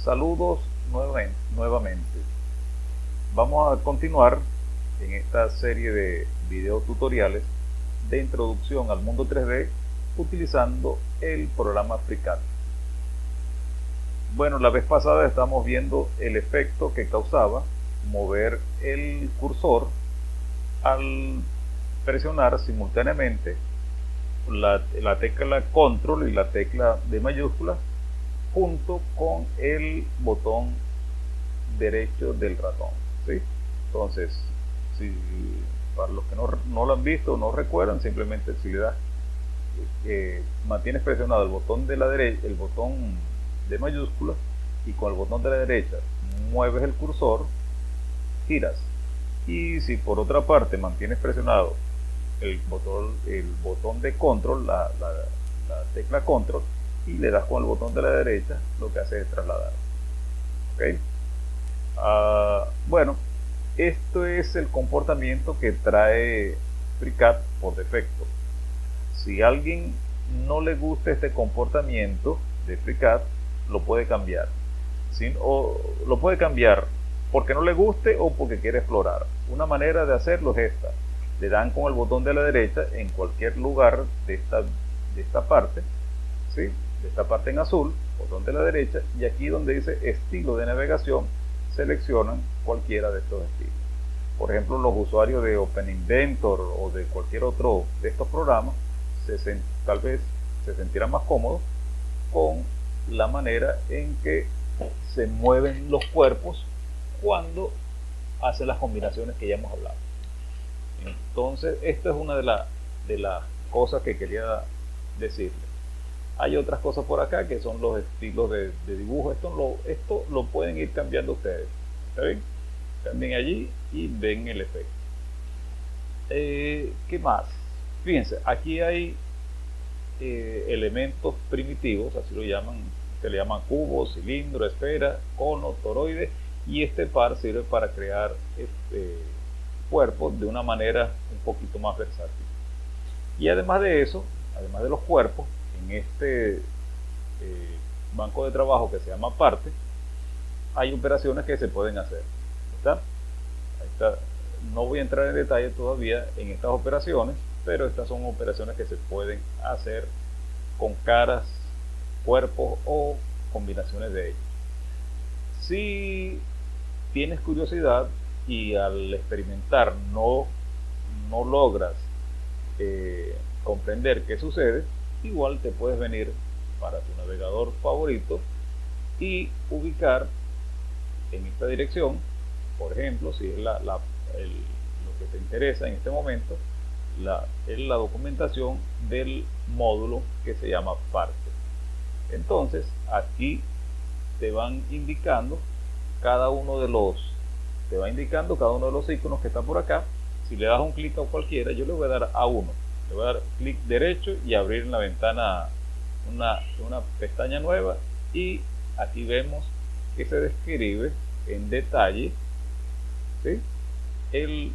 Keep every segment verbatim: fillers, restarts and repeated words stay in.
Saludos nuevamente, nuevamente. Vamos a continuar en esta serie de video tutoriales de introducción al mundo tres D utilizando el programa FreeCAD. Bueno, la vez pasada estamos viendo el efecto que causaba mover el cursor al presionar simultáneamente la, la tecla control y la tecla de mayúsculas junto con el botón derecho del ratón, ¿sí? Entonces, si para los que no, no lo han visto o no recuerdan, simplemente si le das eh, mantienes presionado el botón de la derecha, el botón de mayúsculas, y con el botón de la derecha mueves el cursor, giras. Y si por otra parte mantienes presionado el botón, el botón de control, la, la, la tecla control, y le das con el botón de la derecha, lo que hace es trasladar. ¿Okay? Uh, bueno, esto es el comportamiento que trae FreeCAD por defecto. Si a alguien no le gusta este comportamiento de FreeCAD, lo puede cambiar. ¿Sí? O lo puede cambiar porque no le guste o porque quiere explorar. Una manera de hacerlo es esta: le dan con el botón de la derecha en cualquier lugar de esta, de esta parte, ¿sí? de esta parte en azul, botón de la derecha, y aquí donde dice estilo de navegación, seleccionan cualquiera de estos estilos. Por ejemplo, los usuarios de OpenInventor o de cualquier otro de estos programas se, tal vez se sentirán más cómodos con la manera en que se mueven los cuerpos cuando hacen las combinaciones que ya hemos hablado. Entonces, esta es una de, la, de las cosas que quería decirles. Hay otras cosas por acá que son los estilos de, de dibujo. Esto lo, esto lo pueden ir cambiando ustedes. ¿Está bien? Cambien allí y ven el efecto. Eh, ¿Qué más? Fíjense, aquí hay eh, elementos primitivos, así lo llaman, se le llaman cubo, cilindro, esfera, cono, toroide, y este par sirve para crear este, cuerpos de una manera un poquito más versátil. Y además de eso, además de los cuerpos, en este eh, banco de trabajo que se llama parte, hay operaciones que se pueden hacer. ¿Está? Ahí está. No voy a entrar en detalle todavía en estas operaciones, pero estas son operaciones que se pueden hacer con caras, cuerpos o combinaciones de ellos. Si tienes curiosidad y al experimentar no, no logras eh, comprender qué sucede, igual te puedes venir para tu navegador favorito y ubicar en esta dirección, por ejemplo, si es la, la, el, lo que te interesa en este momento, la, es la documentación del módulo que se llama parte. Entonces aquí te van indicando cada uno de los te va indicando cada uno de los iconos que está por acá. Si le das un clic a cualquiera, yo le voy a dar a uno, le voy a dar clic derecho y abrir en la ventana una, una pestaña nueva, y aquí vemos que se describe en detalle, ¿sí? el,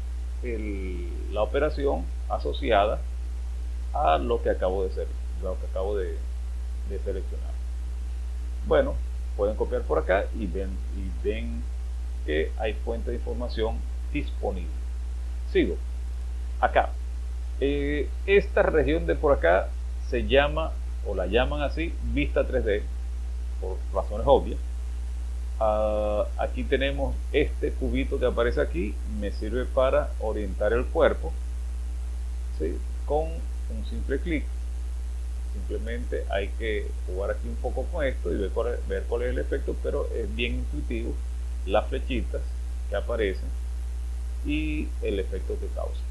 el, la operación asociada a lo que acabo de hacer, lo que acabo de, de seleccionar. Bueno, pueden copiar por acá y ven, y ven que hay fuente de información disponible. Sigo acá. Eh, esta región de por acá se llama, o la llaman así, vista tres D, por razones obvias. Uh, aquí tenemos este cubito que aparece aquí, me sirve para orientar el cuerpo, ¿sí? Con un simple clic. Simplemente hay que jugar aquí un poco con esto y ver cuál, es, ver cuál es el efecto, pero es bien intuitivo las flechitas que aparecen y el efecto que causa.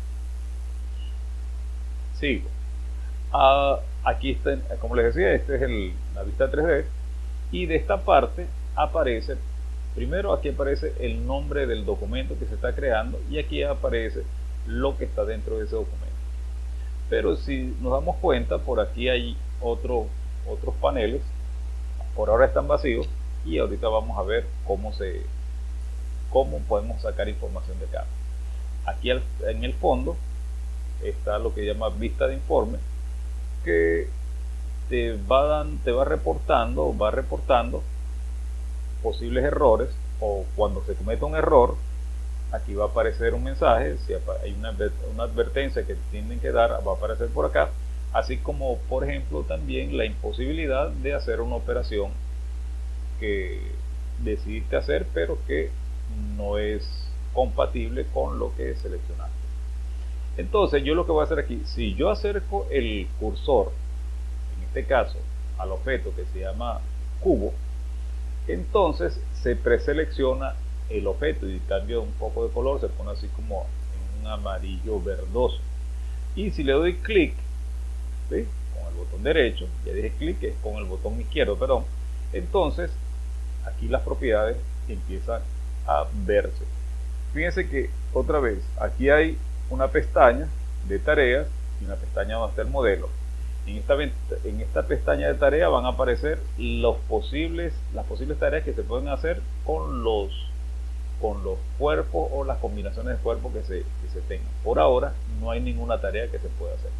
Sigo. Uh, aquí está, como les decía, este es el, la vista tres D, y de esta parte aparece, primero aquí aparece el nombre del documento que se está creando, y aquí aparece lo que está dentro de ese documento. Pero si nos damos cuenta, por aquí hay otro, otros paneles, por ahora están vacíos, y ahorita vamos a ver cómo se cómo podemos sacar información de acá. Aquí al, en el fondo está lo que llama vista de informe, que te va, dan, te va reportando va reportando posibles errores, o cuando se cometa un error, aquí va a aparecer un mensaje. Si hay una, una advertencia que tienen que dar, va a aparecer por acá, así como por ejemplo también la imposibilidad de hacer una operación que decidiste hacer pero que no es compatible con lo que seleccionaste. Entonces yo lo que voy a hacer aquí, si yo acerco el cursor, en este caso al objeto que se llama cubo, entonces se preselecciona el objeto y cambia un poco de color, se pone así como en un amarillo verdoso. Y si le doy clic, ¿sí?, con el botón derecho, ya dije clic, es con el botón izquierdo, perdón, entonces aquí las propiedades empiezan a verse. Fíjense que otra vez aquí hay una pestaña de tareas y una pestaña donde está el modelo. En esta, en esta pestaña de tareas van a aparecer los posibles, las posibles tareas que se pueden hacer con los, con los cuerpos o las combinaciones de cuerpos que se, que se tengan. Por ahora no hay ninguna tarea que se pueda hacer.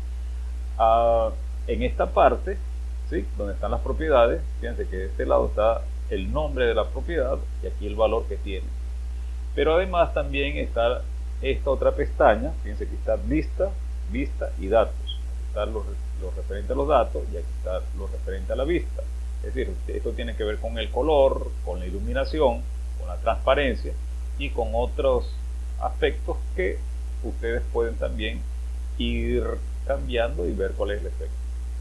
Uh, en esta parte, ¿sí?, donde están las propiedades, fíjense que de este lado está el nombre de la propiedad y aquí el valor que tiene. Pero además también está esta otra pestaña, fíjense que está vista, vista y datos. Aquí está lo, lo referente a los datos y aquí está lo referente a la vista. Es decir, esto tiene que ver con el color, con la iluminación, con la transparencia y con otros aspectos que ustedes pueden también ir cambiando y ver cuál es el efecto.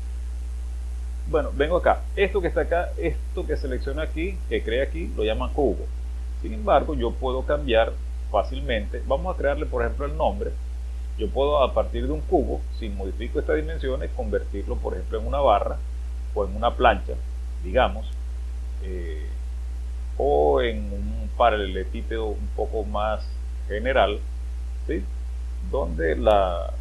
Bueno, vengo acá. Esto que está acá, esto que selecciona aquí, que crea aquí, lo llaman cubo. Sin embargo, yo puedo cambiar fácilmente. Vamos a crearle, por ejemplo, el nombre. Yo puedo, a partir de un cubo, si modifico estas dimensiones, convertirlo, por ejemplo, en una barra o en una plancha, digamos, eh, o en un paralelepípedo un poco más general, ¿sí?, donde la,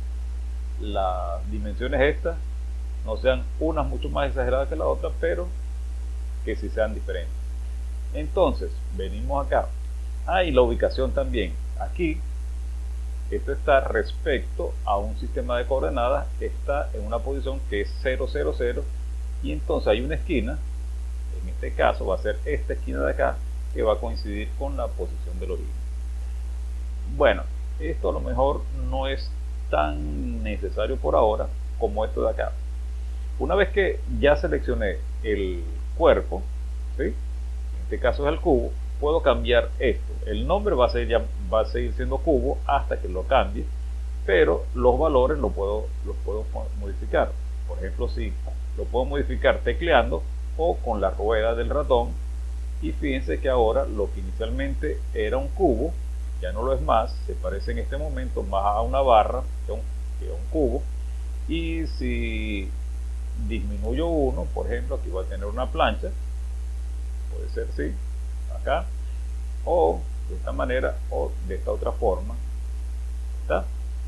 las dimensiones estas no sean unas mucho más exageradas que la otra, pero que sí sean diferentes. Entonces, venimos acá. Ah, y la ubicación también. Aquí, esto está respecto a un sistema de coordenadas, está en una posición que es cero, cero, cero, y entonces hay una esquina, en este caso va a ser esta esquina de acá, que va a coincidir con la posición del origen. Bueno, esto a lo mejor no es tan necesario por ahora como esto de acá. Una vez que ya seleccioné el cuerpo, ¿sí?, en este caso es el cubo, puedo cambiar esto. El nombre va a, ser ya, va a seguir siendo cubo hasta que lo cambie, pero los valores los puedo, los puedo modificar. Por ejemplo, si lo puedo modificar tecleando o con la rueda del ratón, y fíjense que ahora lo que inicialmente era un cubo ya no lo es más, se parece en este momento más a una barra que a un, que a un cubo. Y si disminuyo uno, por ejemplo, aquí voy a tener una plancha, puede ser así, acá, o de esta manera o de esta otra forma, ¿está?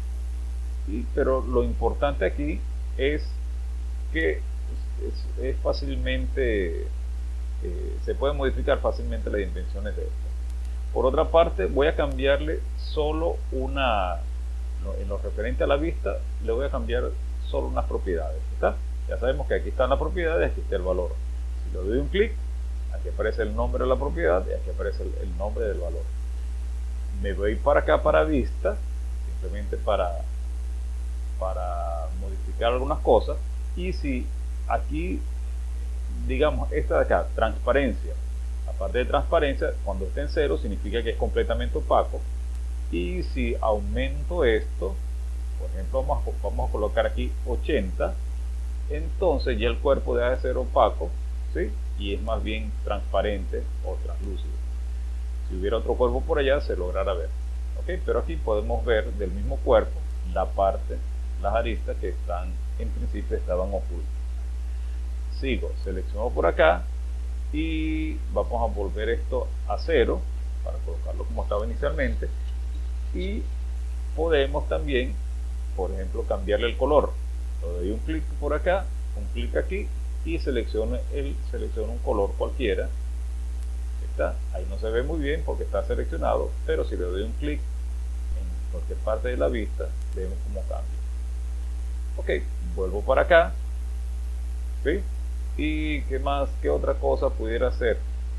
Y, pero lo importante aquí es que es, es fácilmente eh, se pueden modificar fácilmente las dimensiones de esto. Por otra parte, voy a cambiarle solo una, en lo referente a la vista, le voy a cambiar solo unas propiedades, ¿está? Ya sabemos que aquí están las propiedades y aquí está el valor. Si le doy un clic, aquí aparece el nombre de la propiedad y aquí aparece el, el nombre del valor. Me voy para acá para vista, simplemente para, para modificar algunas cosas. Y si aquí, digamos, esta de acá, transparencia, aparte de transparencia, cuando esté en cero significa que es completamente opaco. Y si aumento esto, por ejemplo, vamos a, vamos a colocar aquí ochenta, entonces ya el cuerpo deja de ser opaco, ¿sí?, y es más bien transparente o translúcido. Si hubiera otro cuerpo por allá, se logrará ver. ¿Okay? Pero aquí podemos ver del mismo cuerpo la parte, las aristas que están, en principio estaban ocultas. Sigo, selecciono por acá y vamos a volver esto a cero para colocarlo como estaba inicialmente. Y podemos también, por ejemplo, cambiarle el color. Le doy un clic por acá, un clic aquí y selecciono, el, selecciono un color cualquiera. Está, ahí no se ve muy bien porque está seleccionado, pero si le doy un clic en cualquier parte de la vista, vemos cómo cambia. Ok, vuelvo para acá. ¿Sí? Y qué más, qué otra cosa pudiera hacer.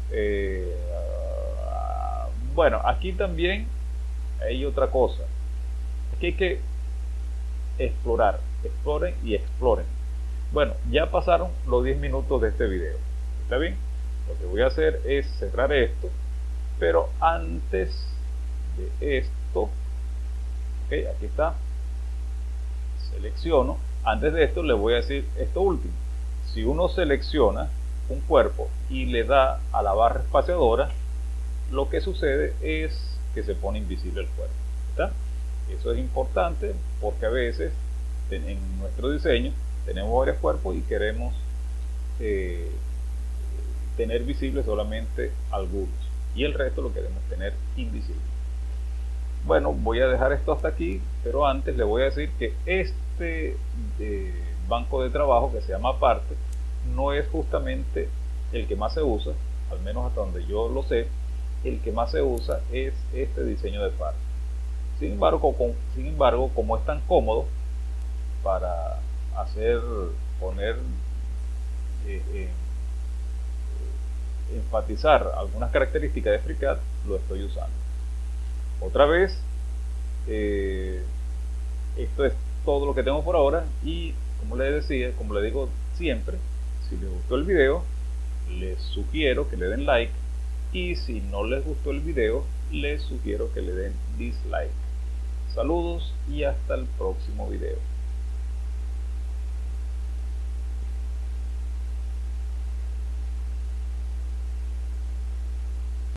Eh, bueno, aquí también hay otra cosa. Es que hay que explorar, exploren y exploren. Bueno, ya pasaron los diez minutos de este video. ¿Está bien? Lo que voy a hacer es cerrar esto, pero antes de esto, ok, aquí está, selecciono. Antes de esto le voy a decir esto último. Si uno selecciona un cuerpo y le da a la barra espaciadora, lo que sucede es que se pone invisible el cuerpo. ¿Está? Eso es importante porque a veces en nuestro diseño tenemos varios cuerpos y queremos eh, tener visible solamente algunos y el resto lo queremos tener invisible. Bueno, voy a dejar esto hasta aquí, pero antes le voy a decir que este eh, banco de trabajo que se llama Aparte no es justamente el que más se usa, al menos hasta donde yo lo sé. El que más se usa es este diseño de parte. Sin embargo, con, sin embargo, como es tan cómodo para hacer, poner, eh, eh, enfatizar algunas características de FreeCAD, lo estoy usando. Otra vez, eh, esto es todo lo que tengo por ahora y como les decía, como les digo siempre, si les gustó el video, les sugiero que le den like y si no les gustó el video, les sugiero que le den dislike. Saludos y hasta el próximo video.